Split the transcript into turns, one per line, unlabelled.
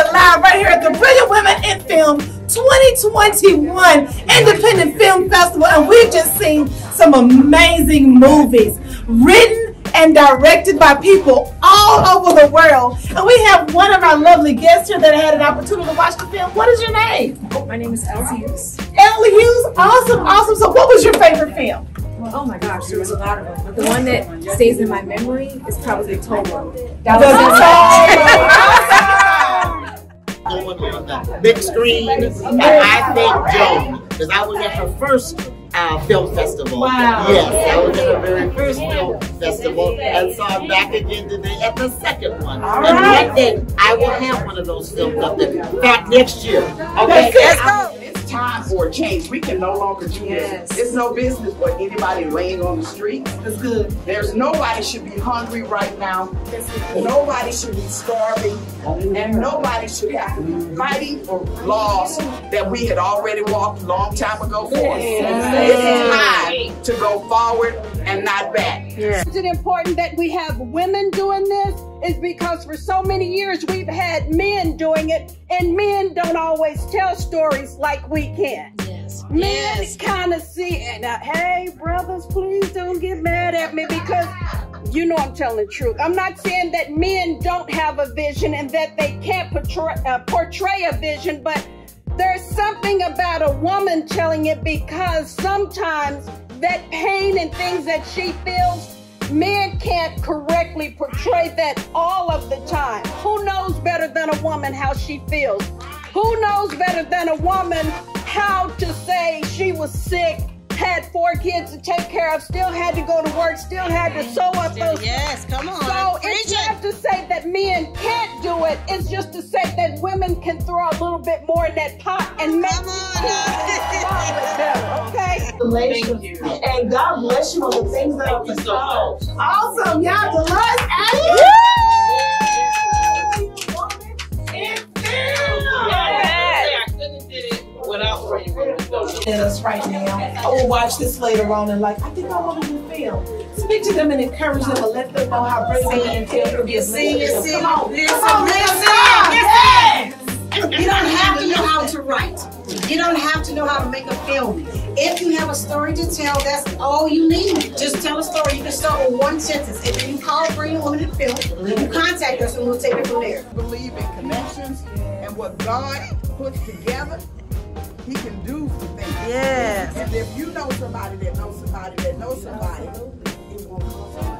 are live right here at the Brilliant Women in Film 2021 Independent Film Festival, and we've just seen some amazing movies written and directed by people all over the world. And we have one of our lovely guests here that had an opportunity to watch the film. What is your name?
My name is Elsie Hughes.
Ellie Hughes? Awesome, awesome. So what was your favorite film?
Oh my gosh, there was a lot of them. But the one that stays in my memory is probably Togo. That
was on the big screen, and I thank Joan because I was at her first film festival.
Wow.
Yes, I was at her very first film festival and saw her back again today at the second one.
All
and
right.
one day I will have one of those films up there. In fact, next year. Okay,
Let's go.
It's time for a change. We can no longer do this. It's no business for anybody laying on the street.
That's good.
There's nobody should be hungry right now. Nobody should be starving. And nobody should have to be fighting for laws that we had already walked a long time ago for. It's time to go forward and not back.
Is it important that we have women doing this? Is because for so many years we've had men doing it, and men don't always tell stories like we can.
Yes.
Men kind of see, and hey brothers, please don't get mad at me because you know I'm telling the truth. I'm not saying that men don't have a vision and that they can't portray a vision, but there's something about a woman telling it, because sometimes that pain and things that she feels, men can't correctly portray that all of the time. Who knows better than a woman how she feels? Who knows better than a woman how to say she was sick, had 4 kids to take care of, still had to go to work, still had to sew up those.
Yes, come on.
So it's not to say that men can't do it. It's just to say that women can throw a little bit more in that pot and make it better, okay?
Thank you. And God bless you on the things that are resolved. Awesome. Y'all, Dolores, Abby. Us right now. I will watch this later on and I think I want to do film. Speak to them and encourage them and let them know how brave they can feel to be a blessing. Come on,
You don't have to know how to write. You don't have to know how to make a film. If you have a story to tell, that's all you need. Just tell a story. You can start with 1 sentence. And then you call Brilliant Women in Film, you contact us and we'll take it from there.
Believe in connections and what God puts together, He can do some things.
Yes.
And if you know somebody that knows somebody that knows somebody, it won't cost